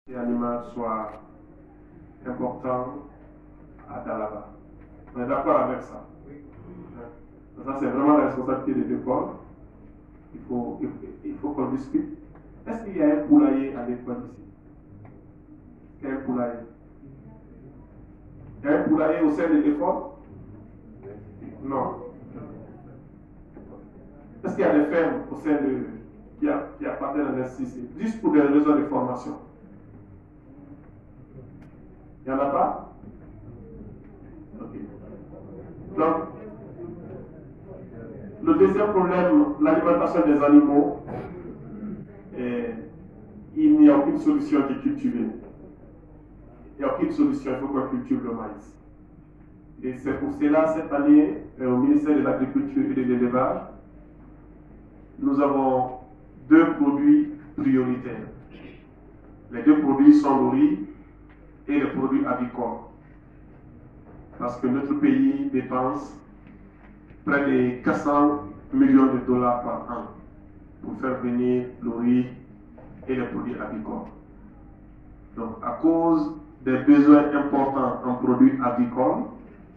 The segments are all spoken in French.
animal soit important à Dalaba. On est d'accord avec ça? Oui. Ça, c'est vraiment la responsabilité de l'école. Il faut qu'on discute. Est-ce qu'il y a un poulailler à l'école ici? Il y a un poulailler. Il y a un poulailler au sein de l'école? Non. Est-ce qu'il y a des fermes au sein de qui appartiennent à l'institut? Juste pour des raisons de formation. Il n'y en a pas? Ok. Donc, le deuxième problème, l'alimentation des animaux, il n'y a aucune solution qui est cultivée. Il n'y a aucune solution, il faut qu'on cultive le maïs. Et c'est pour cela, cette année, au ministère de l'Agriculture et de l'Élevage, nous avons deux produits prioritaires. Les deux produits sont le riz et les produits avicoles. Parce que notre pays dépense près de 400 millions de dollars par an pour faire venir le riz et les produits avicoles. Donc, à cause des besoins importants en produits avicoles,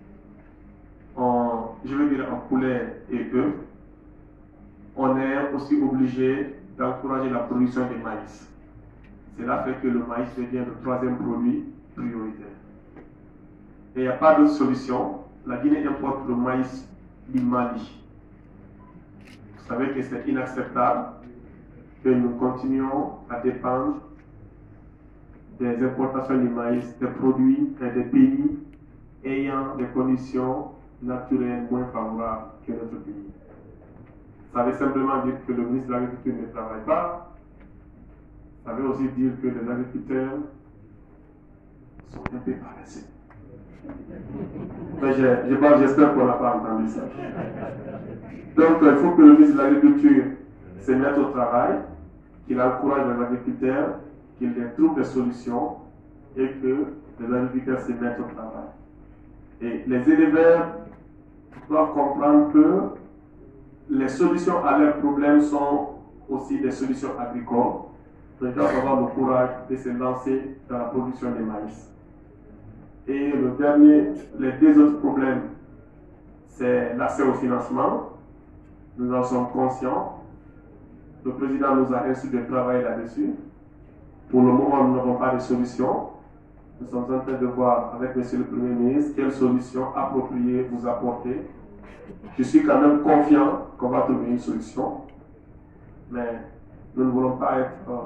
je veux dire en poulet et œufs, on est aussi obligé d'encourager la production de maïs. Cela fait que le maïs devient le troisième produit prioritaire. Et il n'y a pas d'autre solution. La Guinée importe le maïs du Mali. Vous savez que c'est inacceptable que nous continuions à dépendre des importations du maïs, des produits et des pays ayant des conditions naturelles moins favorables que notre pays. Ça veut simplement dire que le ministre de l'Agriculture ne travaille pas. Ça veut aussi dire que les agriculteurs sont un peu paresseux. Mais j'espère qu'on n'a pas entendu ça. Donc, il faut que le ministre de l'Agriculture se mette au travail, qu'il encourage les agriculteurs, qu'il trouve des solutions et que les agriculteurs se mettent au travail. Et les éleveurs doivent comprendre que les solutions à leurs problèmes sont aussi des solutions agricoles. Donc, ils doivent avoir le courage de se lancer dans la production de maïs. Et les deux autres problèmes, c'est l'accès au financement. Nous en sommes conscients. Le président nous a instruit de travailler là-dessus. Pour le moment, nous n'avons pas de solution. Nous sommes en train de voir avec M. le Premier ministre quelle solution appropriée vous apporter. Je suis quand même confiant qu'on va trouver une solution. Mais nous ne voulons pas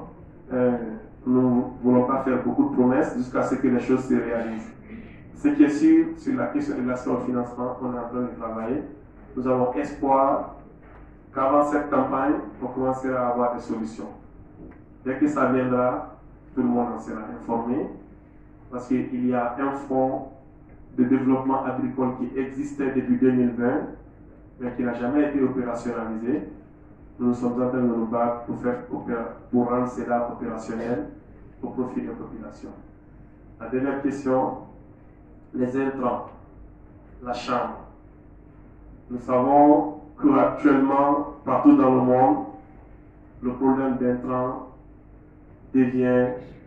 faire beaucoup de promesses jusqu'à ce que les choses se réalisent. Ce qui est sûr, sur la question de l'accès au financement, on est en train de travailler. Nous avons espoir qu'avant cette campagne, on commencera à avoir des solutions. Dès que ça viendra, tout le monde en sera informé, parce qu'il y a un fonds de développement agricole qui existait depuis 2020, mais qui n'a jamais été opérationnalisé. Nous sommes en train de nous battre pour rendre cela opérationnel au profit des populations. La dernière question, les intrants, la chambre. Nous savons qu'actuellement, partout dans le monde, le problème d'intrants devient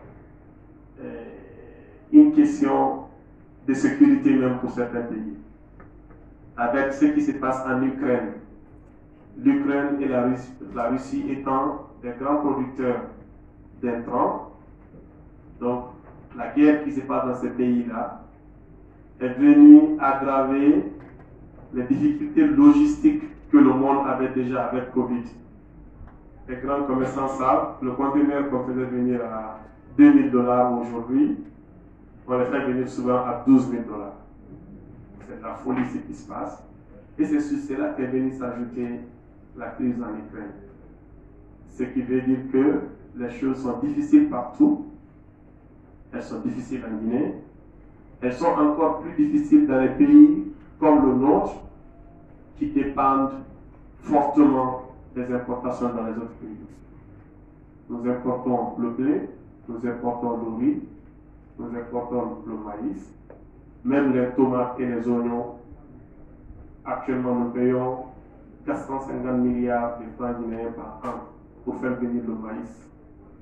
une question de sécurité même pour certains pays. Avec ce qui se passe en Ukraine, l'Ukraine et la Russie étant des grands producteurs d'intrants, donc la guerre qui se passe dans ces pays-là est venue aggraver les difficultés logistiques que le monde avait déjà avec Covid. Les grands commerçants savent, le conteneur qu'on faisait venir à 2 000 $ aujourd'hui, on les fait venir souvent à 12 000 $. C'est de la folie ce qui se passe. Et c'est sur cela qu'est venue s'ajouter la crise en Ukraine. Ce qui veut dire que les choses sont difficiles partout. Elles sont difficiles en Guinée. Elles sont encore plus difficiles dans les pays comme le nôtre, qui dépendent fortement des importations dans les autres pays. Nous importons le blé, nous importons le riz, nous importons le maïs, même les tomates et les oignons. Actuellement, nous payons 450 milliards de francs guinéens par an pour faire venir le maïs.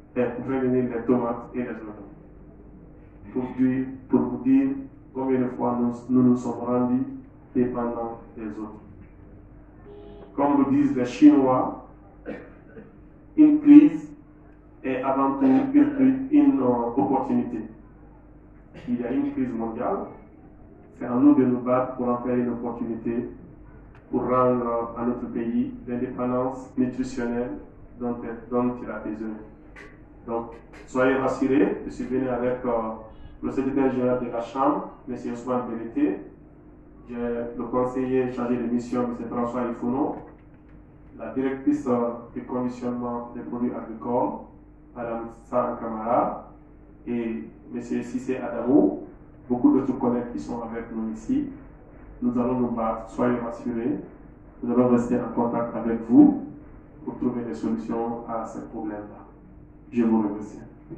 prévenir les tomates et les oignons. Pour vous dire combien de fois nous nous sommes rendus dépendants des autres. Comme le disent les Chinois, une crise est avant tout une opportunité. Il y a une crise mondiale, c'est à nous de nous battre pour en faire une opportunité pour rendre à notre pays l'indépendance nutritionnelle dont il a besoin. Donc, soyez rassurés, je suis venu avec le secrétaire général de la Chambre, M. Ousmane Belleté, le conseiller chargé de mission, M. François Ifono, la directrice du conditionnement des produits agricoles, Mme Sarah Kamara, et M. Sissé Adamou, beaucoup d'autres collègues qui sont avec nous ici. Nous allons nous battre, soyez rassurés, nous allons rester en contact avec vous pour trouver des solutions à ces problèmes-là. Je vous remercie.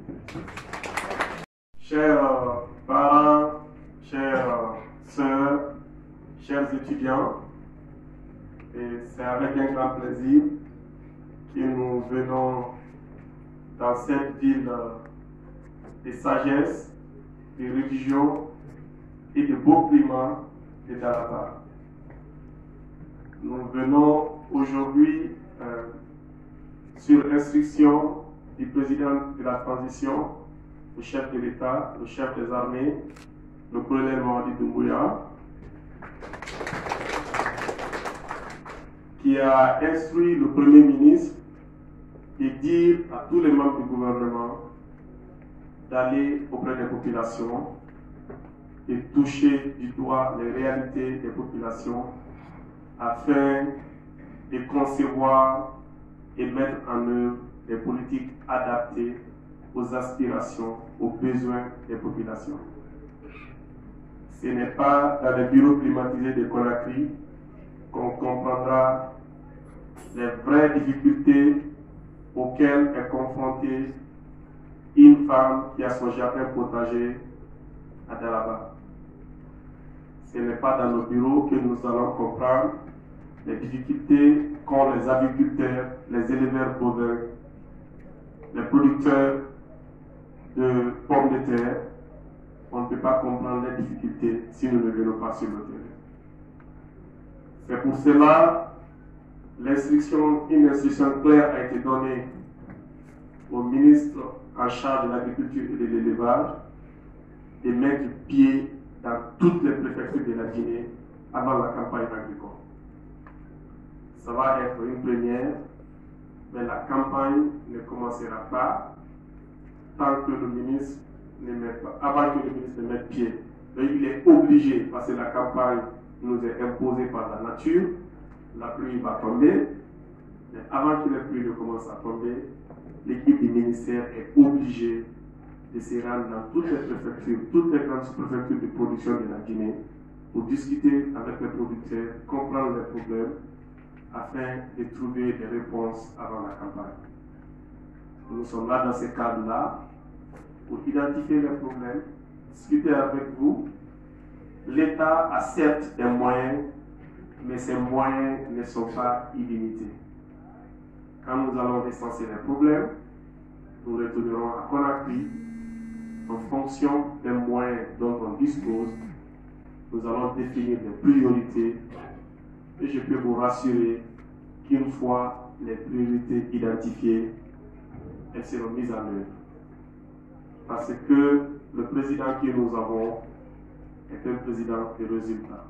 Chers parents, chères sœurs, chers étudiants, et c'est avec un grand plaisir que nous venons dans cette ville de sagesse, de religion et de beau climat de Dalaba. Nous venons aujourd'hui sur instruction du président de la transition, le chef de l'État, le chef des armées, le colonel Mamadi Doumbouya, qui a instruit le Premier ministre de dire à tous les membres du gouvernement d'aller auprès des populations et toucher du doigt les réalités des populations afin de concevoir et mettre en œuvre des politiques adaptées aux aspirations, aux besoins des populations. Ce n'est pas dans les bureaux climatisés de Conakry qu'on comprendra les vraies difficultés auxquelles est confrontée une femme qui a son jardin potager à Dalaba. Ce n'est pas dans nos bureaux que nous allons comprendre les difficultés qu'ont les agriculteurs, les éleveurs bovins, les producteurs de pommes de terre. On ne peut pas comprendre les difficultés si nous ne venons pas sur le terrain. C'est pour cela une instruction claire a été donnée au ministre en charge de l'agriculture et de l'élevage de mettre pied dans toutes les préfectures de la Guinée avant la campagne agricole. Ça va être une première, mais la campagne ne commencera pas tant que le ministre ne met pas, avant que le ministre ne mette pied. Donc il est obligé, parce que la campagne nous est imposée par la nature, la pluie va tomber, mais avant que la pluie ne commence à tomber, l'équipe du ministère est obligée de se rendre dans toutes les préfectures, toutes les grandes préfectures de production de la Guinée, pour discuter avec les producteurs, comprendre les problèmes, afin de trouver des réponses avant la campagne. Nous sommes là dans ce cadre-là pour identifier les problèmes, discuter avec vous. L'État a certes des moyens, mais ces moyens ne sont pas illimités. Quand nous allons recenser les problèmes, nous retournerons à Conakry. En fonction des moyens dont on dispose, nous allons définir des priorités. Et je peux vous rassurer qu'une fois les priorités identifiées, elles seront mises en œuvre. Parce que le président que nous avons est un président de résultats.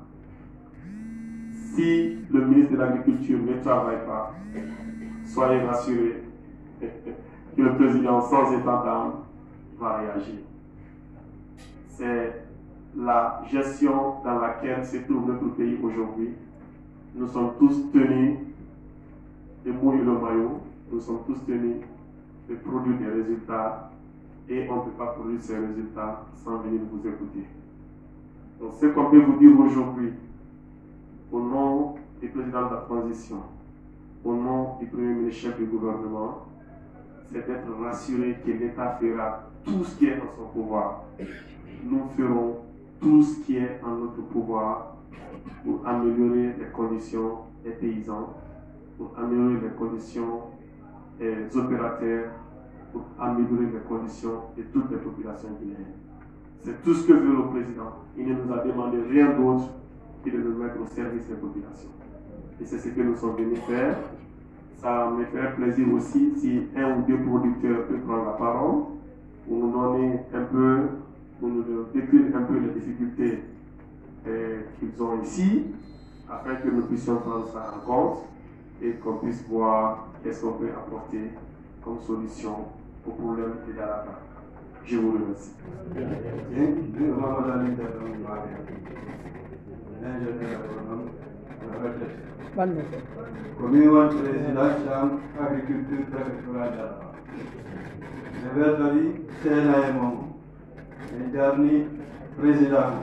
Si le ministre de l'Agriculture ne travaille pas, soyez rassurés que le président sans état d'âme va réagir. C'est la gestion dans laquelle se trouve notre pays aujourd'hui. Nous sommes tous tenus de mouiller le maillot, nous sommes tous tenus de produire des résultats et on ne peut pas produire ces résultats sans venir vous écouter. Donc ce qu'on peut vous dire aujourd'hui, au nom du président de la transition, au nom du premier ministre chef du gouvernement, c'est d'être rassuré que l'État fera tout ce qui est en son pouvoir. Nous ferons tout ce qui est en notre pouvoir pour améliorer les conditions des paysans, pour améliorer les conditions des opérateurs pour améliorer les conditions de toutes les populations guinéennes. C'est tout ce que veut le président. Il ne nous a demandé rien d'autre que de nous mettre au service des populations. Et c'est ce que nous sommes venus faire. Ça me ferait plaisir aussi si un ou deux producteurs peuvent prendre la parole pour nous donner un peu, pour nous décrire un peu les difficultés qu'ils ont ici, afin que nous puissions prendre ça en compte et qu'on puisse voir qu'est-ce qu'on peut apporter comme solution au problème de Dalaba. Je vous remercie. Communal président Cham agriculture préfectorale Dalaba. Le verdari Sena et Momo. Le dernier président.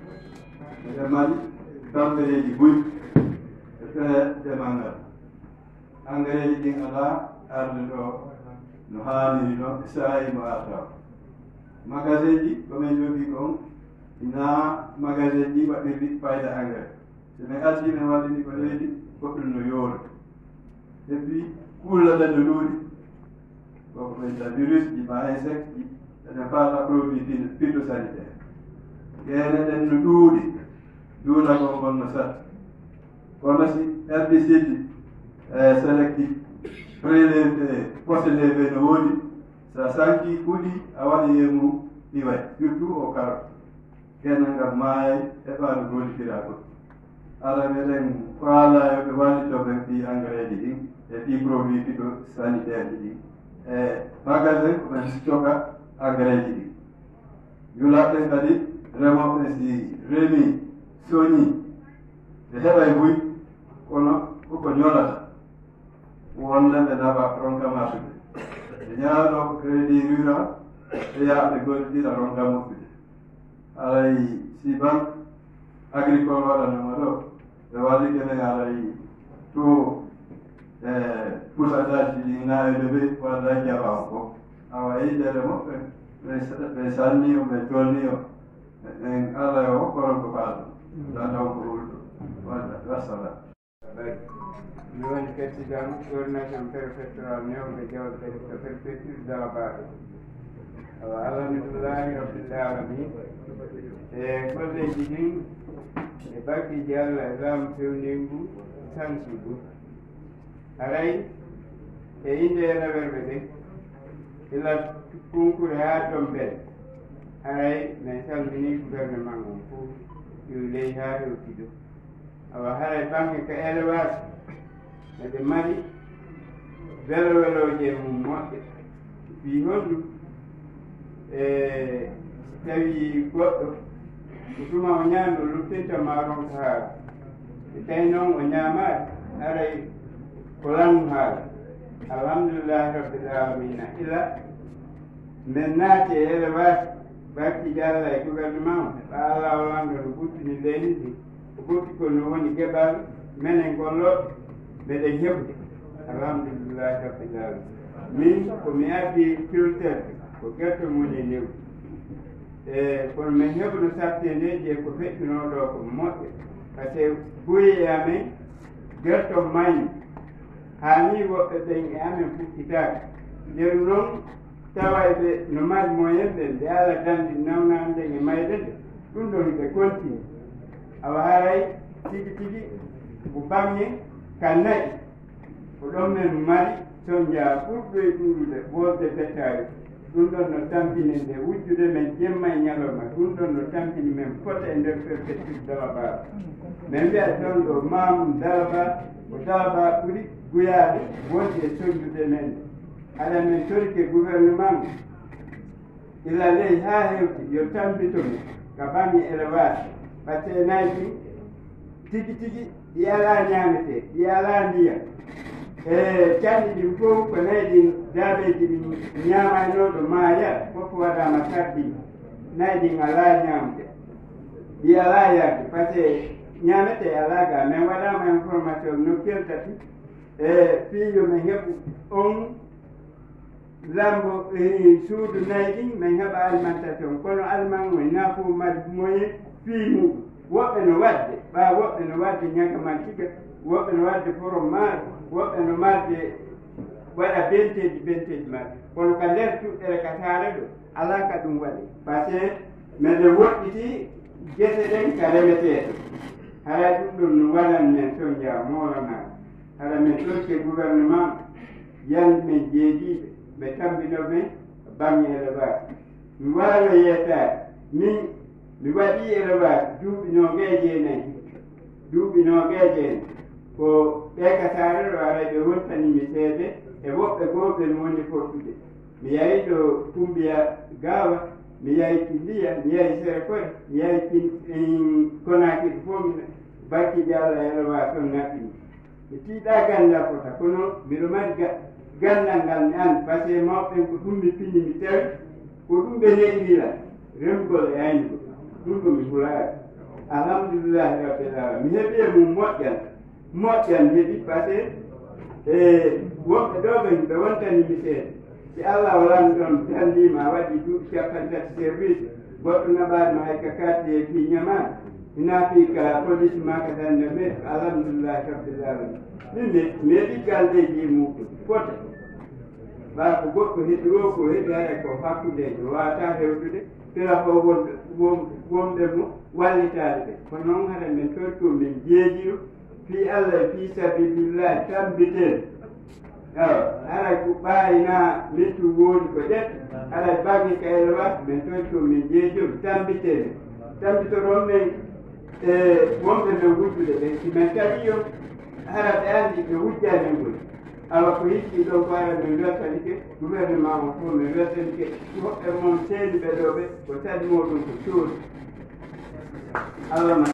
Le Mali, Tambere di Bouy, le frère de Mangal. Engrais di Ala, Ardo, Nohani, Sai Mata. Magasin, comme je dis, il y a un magasin qui va être fait d'engrais. C'est un petit peu de collègue pour le York. Et puis, pour le Lodi, pour le virus qui va insecte, qui n'a pas la probabilité de phytosanitaire. Il y a un Lodi, d'où la bonne ça. Comme si herbicide sélectif, prélevé, post-élevé de Lodi, ça sent qu'il faut avoir des mots, surtout au carottes. Kenanga mai e ba do gol kirago ala melen fala yo wali to be fi engrais di e fi produit phyto sanitaire di magasin ko ben stoka engrais di yula ten kadi remo si remi soni de heba buy kono ko nyola wonna be daba ronka marché nyaalo crédit rural e ya be gol di la ronka mo alay si banque agricole waɗa namaɗo ɓe waɗi kene alay to pourcentage ɗi naweɗo ɓe waɗa jaɓama ko awa yiɗere moɓɓe ɓe sanni o ɓe tolni o en alay o koron ko faaɗo ɗaɗaw ko wulɗo wassalam mi woni président coordination préfectoral newɓe jawɗe to préfecture Dalabaɗo awa alhamdulillahi rabbil alamin e golleji ɗin e bakkiji Allah e laamu fewningu sansugu haray e inde rewerɓe ɓe ila kunkure ha tombel haray min salmini gouvernement on fof yo ley ha hewtido awa haray banque ko élevage eɓe mari welo weloje mum moƴƴe wi honɗum tawi goɗɗo ko tuma o ñaami o luttinta maaron ko haala e tawi noon o ñaamaade aray ko lannu haala alhamdulillahi rabbil alamina ila min naati e élevage bakkiji Allah e gouvernement o ɓa Allah o lanndo no ɓuttini leydi ndi o ɓutti ko no woni geɓal menen golloɓe mbeɗen heɓde alhamdulillahi rabbil alamin min komi addi culture ko gerte moni new kono min heɓno sattedeji e ko feƴƴunoɗo ko moƴƴe par ce que boyi e amen gerte o mayni hani woɓɓe ɓen e amen fuɗɗitaka nden noon tawa ɓe no mari moyen ɓe nde ala dandi nawnande e mayde nde ɗum ɗo hiɓe continue awa haray tigi tigi ko bangge ka nayi ko ɗon men mari son jaa ɓurɗo e ɗuɗude wolde bettari ɗum ɗon no tampini nde wujjude men jemma e ñalawma ɗum ɗon no tampini men fota e nder perspective Dalaba min mbiya ɗon ɗo mamum Dalaba ko Dalaba ɓuri guyade wonde e soñjude men haɗa min torike gouvernement ila ley ha hewti yo tampitomi ka bange élevage par ce que nayi tigi tigi ɗi ala ñamete ɗi ala ndiyam canɗi ɗin fof ko nayi ɗin daabeji ɗin ñamanoɗo maaya fof waɗama tardi nayi ɗin ala ñamde ɗi ala yarde par ce que ñamete ala ga min waɗama information no keltati piijo min heɓu on lambo suudu nayi ɗin min heɓa alimentation kono aliment o na fof mari moyen fii muɗum woɓɓe no wadde ɓa woɓɓe no wadde ñagamal tiga woɓɓe no wadde fromage woɓɓe no marde waɗa benteji maɓɓe kono ka nder tuɗɗere ka saare ɗo ala ka ɗum waɗi par ce que meɗe woɗɗiti gese ɗen ka remeteɗe hara ɗum ɗum no waɗan men toon jaa moolanaɗo hara min ɗokke gouvernement yandi men jeediɓe ɓe tambino men baŋnge élevage mi waano yettade min mi waɗi élevage duuɓi nogeje ko ɓe ka saare ɗo ara ɓe wontanimi seede e woɓɓe goo ɓen woni fottude mi yahi ɗo Kumbiya Gawa mi yahi Kindiya mi yahi Sérékoye mi yahi Konakiri fof barkiji Allah élevage toon naɓɓimi mi tiiɗa gandal fota kono mbiɗo mari gandal ngal mi andi par ce que mawɓen ko ɗum mi pini mi tawi ko ɗum ɓe neɗɗira remgol e aynugol ɗum ɗo mi hulaari alhamdulillahi rabbil alamin mi heeɓi e mum moƴƴan heeɓi par ce que woɓɓe ɗo ɓe wontanimi seeɗa si Allah walano ɗon tandima a waɗi duuɓi 50 service goɗɗo naɓaɗima hay ka carte e fi ñamani inafi ka police ma ka dande me alhamdulillahi rabbil alamin min mi heeɓi galleji e muɗum fota ɓa ko goɗɗo heeɓi o ko heeɓi haɗa ko hakkudejo wawata hewtude pila fo wonɓe mo wallitade ɓe ko noon haɗa min torto min jeejiɗo fi Allah e fi sabilillahi tambiten haɗa ko ɓayina mettu woodi ko ɗeɗɗo haɗa bagge ka élevage min torto min jeejiɗo tambitoron men e wonɓe ɓe wujjude ɓe si min tawi yo haɗa ɓe andi ɓe wujjani ngol alors ko hikki ɗo ko ara min weltanike gouvernement o fof min weltanike hoɓɓe moon seeni ɓe ɗo ɓe ko tadi moɗum ko coodi Allah